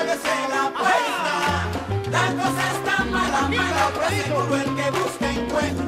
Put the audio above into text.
paguese la apuesta. La cosa está mala, mala, pues seguro el que busca encuentra.